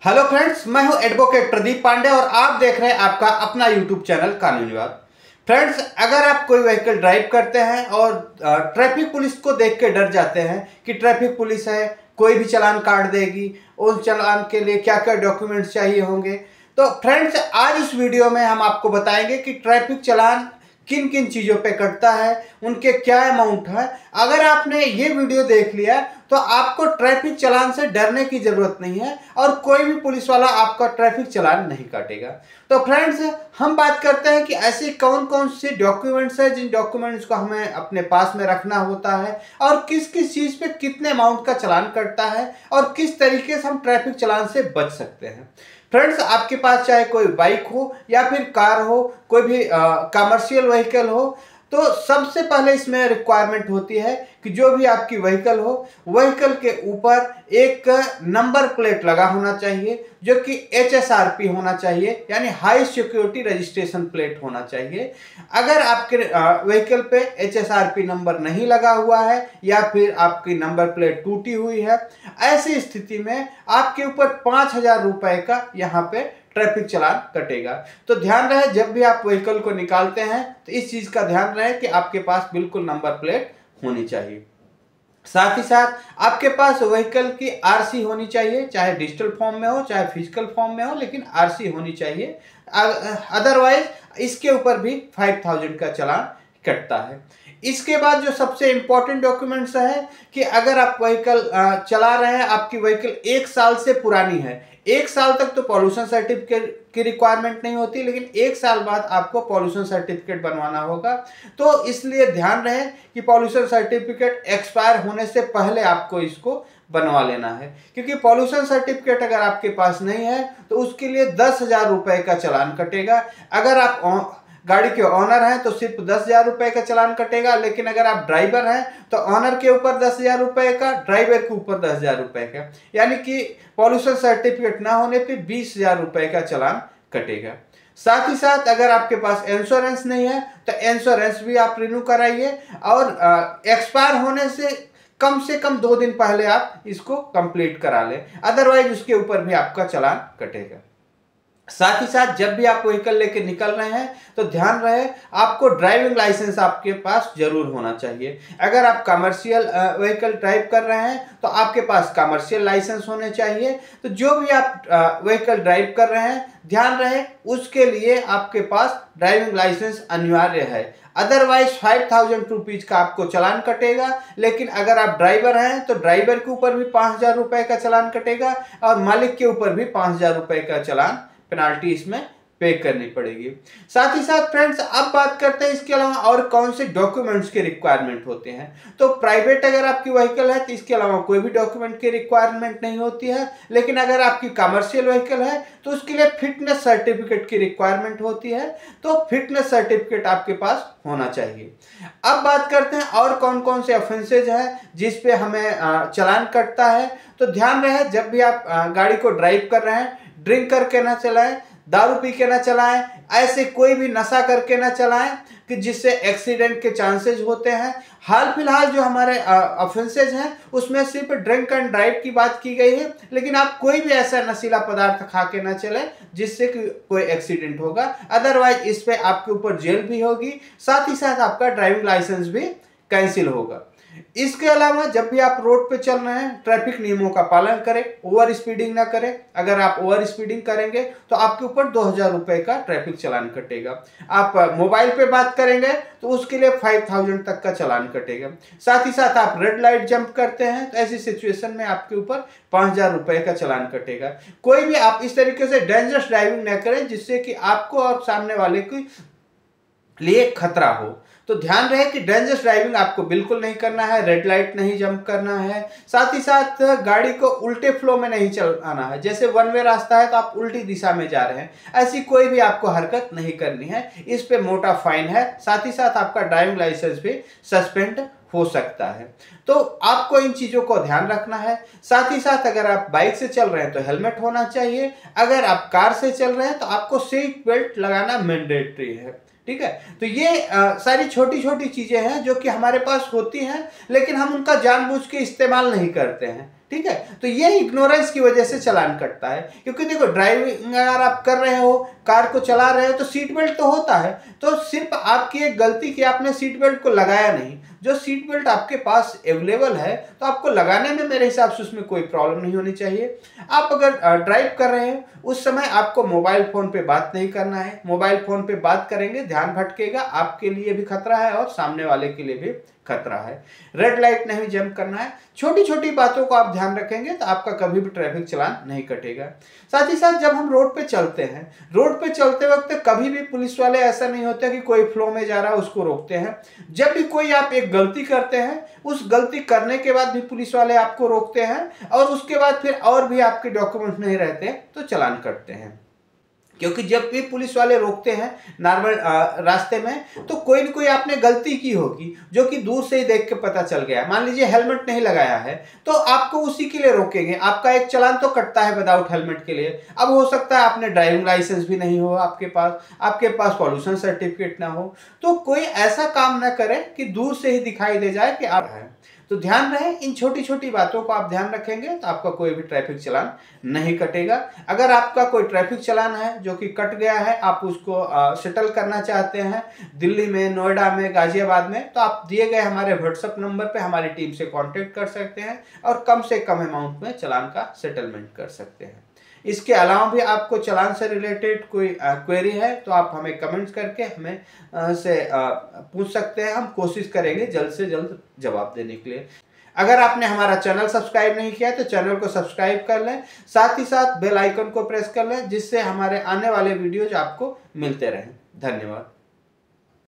Hello friends, मैं हूं advocate Pradeep Pandey और आप देख रहे हैं आपका अपना यूट्यूब चैनल कानूनी विवाद। फ्रेंड्स, अगर आप कोई व्हीकल ड्राइव करते हैं और ट्रैफिक पुलिस को देख के डर जाते हैं कि ट्रैफिक पुलिस है, कोई भी चालान काट देगी, उस चालान के लिए क्या क्या डॉक्यूमेंट्स चाहिए होंगे, तो फ्रेंड्स आज इस वीडियो में हम आपको बताएंगे कि ट्रैफिक चालान किन किन चीज़ों पे कटता है, उनके क्या अमाउंट है। अगर आपने ये वीडियो देख लिया तो आपको ट्रैफिक चालान से डरने की ज़रूरत नहीं है और कोई भी पुलिस वाला आपका ट्रैफिक चालान नहीं काटेगा। तो फ्रेंड्स, हम बात करते हैं कि ऐसे कौन कौन से डॉक्यूमेंट्स हैं जिन डॉक्यूमेंट्स को हमें अपने पास में रखना होता है और किस किस चीज़ पे कितने अमाउंट का चालान कटता है और किस तरीके से हम ट्रैफिक चालान से बच सकते हैं। फ्रेंड्स, आपके पास चाहे कोई बाइक हो या फिर कार हो, कोई भी कमर्शियल व्हीकल हो, तो सबसे पहले इसमें रिक्वायरमेंट होती है कि जो भी आपकी व्हीकल हो, व्हीकल के ऊपर एक नंबर प्लेट लगा होना चाहिए जो कि HSRP होना चाहिए, यानी हाई सिक्योरिटी रजिस्ट्रेशन प्लेट होना चाहिए। अगर आपके व्हीकल पे HSRP नंबर नहीं लगा हुआ है या फिर आपकी नंबर प्लेट टूटी हुई है, ऐसी स्थिति में आपके ऊपर 5,000 रुपए का यहाँ पे ट्रैफिक चालान कटेगा। तो ध्यान रहे, जब भी आप व्हीकल को निकालते हैं तो इस चीज़ का ध्यान रहे कि आपके पास बिल्कुल नंबर प्लेट होनी चाहिए। साथ ही साथ आपके पास व्हीकल की RC होनी चाहिए, चाहे डिजिटल फॉर्म में हो चाहे फिजिकल फॉर्म में हो, लेकिन RC होनी चाहिए। अदरवाइज इसके ऊपर भी 5,000 का चालान कटता है। इसके बाद जो सबसे इंपॉर्टेंट डॉक्यूमेंट्स है कि अगर आप व्हीकल चला रहे हैं, आपकी व्हीकल 1 साल से पुरानी है, 1 साल तक तो पॉल्यूशन सर्टिफिकेट की रिक्वायरमेंट नहीं होती, लेकिन 1 साल बाद आपको पॉल्यूशन सर्टिफिकेट बनवाना होगा। तो इसलिए ध्यान रहे कि पॉल्यूशन सर्टिफिकेट एक्सपायर होने से पहले आपको इसको बनवा लेना है, क्योंकि पॉल्यूशन सर्टिफिकेट अगर आपके पास नहीं है तो उसके लिए 10,000 रुपए का चालान कटेगा। अगर आप गाड़ी के ऑनर हैं तो सिर्फ 10,000 रुपए का चालान कटेगा, लेकिन अगर आप ड्राइवर हैं तो ऑनर के ऊपर 10,000 रुपए का, ड्राइवर के ऊपर 10,000 रुपए का, यानी कि पॉल्यूशन सर्टिफिकेट ना होने पे 20,000 रुपए का चालान कटेगा। साथ ही साथ अगर आपके पास इंश्योरेंस नहीं है तो इंश्योरेंस भी आप रिन्यू कराइए और एक्सपायर होने से कम 2 दिन पहले आप इसको कंप्लीट करा लें, अदरवाइज उसके ऊपर भी आपका चालान कटेगा। साथ ही साथ जब भी आप व्हीकल लेके निकल रहे हैं तो ध्यान रहे आपको ड्राइविंग लाइसेंस आपके पास जरूर होना चाहिए। अगर आप कमर्शियल व्हीकल ड्राइव कर रहे हैं तो आपके पास कमर्शियल लाइसेंस होने चाहिए। तो जो भी आप व्हीकल ड्राइव कर रहे हैं, ध्यान रहे उसके लिए आपके पास ड्राइविंग लाइसेंस अनिवार्य है, अदरवाइज 5,000 रुपीज का आपको चालान कटेगा। लेकिन अगर आप ड्राइवर हैं तो ड्राइवर के ऊपर भी 5,000 रुपए का चालान कटेगा और मालिक के ऊपर भी 5,000 रुपए का चालान पेनाल्टी इसमें पे करनी पड़ेगी। साथ ही साथ फ्रेंड्स, अब बात करते हैं इसके अलावा और कौन से डॉक्यूमेंट्स के रिक्वायरमेंट होते हैं। तो प्राइवेट अगर आपकी व्हीकल है तो इसके अलावा कोई भी डॉक्यूमेंट की रिक्वायरमेंट नहीं होती है, लेकिन अगर आपकी कमर्शियल व्हीकल है तो उसके लिए फिटनेस सर्टिफिकेट की रिक्वायरमेंट होती है। तो फिटनेस सर्टिफिकेट आपके पास होना चाहिए। अब बात करते हैं और कौन कौन से ऑफेंसेज हैं जिस पे हमें चालान कटता है। तो ध्यान रहे, जब भी आप गाड़ी को ड्राइव कर रहे हैं, ड्रिंक करके ना चलाएं, दारू पी के ना चलाएं, ऐसे कोई भी नशा करके ना चलाएं कि जिससे एक्सीडेंट के चांसेस होते हैं। हाल फिलहाल जो हमारे ऑफेंसेज हैं उसमें सिर्फ ड्रिंक एंड ड्राइव की बात की गई है, लेकिन आप कोई भी ऐसा नशीला पदार्थ खा के ना चलें जिससे कि कोई एक्सीडेंट होगा, अदरवाइज इस पे आपके ऊपर जेल भी होगी, साथ ही साथ आपका ड्राइविंग लाइसेंस भी कैंसिल होगा। इसके अलावा जब भी आप रोड पे चल रहे हैं, ट्रैफिक नियमों का पालन करें, ओवर स्पीडिंग ना करें। अगर आप ओवर स्पीडिंग करेंगे तो आपके ऊपर 2,000 रुपए का ट्रैफिक चालान कटेगा। आप मोबाइल पे बात करेंगे तो उसके लिए 5,000 तक का चालान कटेगा। साथ ही साथ आप रेड लाइट जंप करते हैं तो ऐसी सिचुएशन में आपके ऊपर 5,000 रुपए का चालान कटेगा। कोई भी आप इस तरीके से डेंजरस ड्राइविंग न करें जिससे कि आपको और सामने वाले के लिए खतरा हो। तो ध्यान रहे कि डेंजरस ड्राइविंग आपको बिल्कुल नहीं करना है, रेड लाइट नहीं जंप करना है, साथ ही साथ गाड़ी को उल्टे फ्लो में नहीं चलाना है। जैसे वन वे रास्ता है तो आप उल्टी दिशा में जा रहे हैं, ऐसी कोई भी आपको हरकत नहीं करनी है। इस पे मोटा फाइन है, साथ ही साथ आपका ड्राइविंग लाइसेंस भी सस्पेंड हो सकता है। तो आपको इन चीज़ों को ध्यान रखना है। साथ ही साथ अगर आप बाइक से चल रहे हैं तो हेलमेट होना चाहिए, अगर आप कार से चल रहे हैं तो आपको सीट बेल्ट लगाना मैंडेटरी है। ठीक है, तो ये सारी छोटी छोटी चीज़ें हैं जो कि हमारे पास होती हैं, लेकिन हम उनका जानबूझ के इस्तेमाल नहीं करते हैं। ठीक है। तो ये इग्नोरेंस की वजह से चालान कटता है, क्योंकि देखो ड्राइविंग अगर आप कर रहे हो, कार को चला रहे हो, तो सीट बेल्ट तो होता है, तो सिर्फ आपकी एक गलती की आपने सीट बेल्ट को लगाया नहीं। जो सीट बेल्ट आपके पास अवेलेबल है तो आपको लगाने में मेरे हिसाब से उसमें कोई प्रॉब्लम नहीं होनी चाहिए। आप अगर ड्राइव कर रहे हैं उस समय आपको मोबाइल फोन पे बात नहीं करना है। मोबाइल फोन पे बात करेंगे ध्यान भटकेगा, आपके लिए भी खतरा है और सामने वाले के लिए भी खतरा है। रेड लाइट नहीं जंप करना है। छोटी छोटी बातों को आप ध्यान रखेंगे तो आपका कभी भी ट्रैफिक चालान नहीं कटेगा। साथ ही साथ जब हम रोड पे चलते हैं, रोड पे चलते वक्त कभी भी पुलिस वाले ऐसा नहीं होता कि कोई फ्लो में जा रहा है उसको रोकते हैं। जब भी कोई आप एक गलती करते हैं, उस गलती करने के बाद भी पुलिस वाले आपको रोकते हैं और उसके बाद फिर और भी आपके डॉक्यूमेंट नहीं रहते तो चालान कटते हैं। क्योंकि जब भी पुलिस वाले रोकते हैं नॉर्मल रास्ते में, तो कोई न कोई आपने गलती की होगी जो कि दूर से ही देख के पता चल गया। मान लीजिए हेलमेट नहीं लगाया है तो आपको उसी के लिए रोकेंगे, आपका एक चालान तो कटता है विदाउट हेलमेट के लिए। अब हो सकता है आपने ड्राइविंग लाइसेंस भी नहीं हो आपके पास पॉल्यूशन सर्टिफिकेट ना हो, तो कोई ऐसा काम ना करे कि दूर से ही दिखाई दे जाए कि आप हैं। तो ध्यान रहे, इन छोटी छोटी बातों को आप ध्यान रखेंगे तो आपका कोई भी ट्रैफिक चालान नहीं कटेगा। अगर आपका कोई ट्रैफिक चालान है जो कि कट गया है, आप उसको सेटल करना चाहते हैं दिल्ली में, नोएडा में, गाजियाबाद में, तो आप दिए गए हमारे व्हाट्सएप नंबर पे हमारी टीम से कांटेक्ट कर सकते हैं और कम से कम अमाउंट में चालान का सेटलमेंट कर सकते हैं। इसके अलावा भी आपको चालान से रिलेटेड कोई क्वेरी है तो आप हमें कमेंट्स करके हमें से पूछ सकते हैं। हम कोशिश करेंगे जल्द से जल्द जवाब देने के लिए। अगर आपने हमारा चैनल सब्सक्राइब नहीं किया तो चैनल को सब्सक्राइब कर लें, साथ ही साथ बेल आइकन को प्रेस कर लें जिससे हमारे आने वाले वीडियोज आपको मिलते रहें। धन्यवाद।